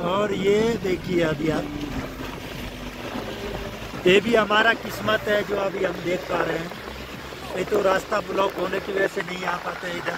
और ये देखिए अभी आप, ये भी हमारा किस्मत है जो अभी हम देख पा रहे हैं। नहीं तो रास्ता ब्लॉक होने की वजह से नहीं आ पाते इधर।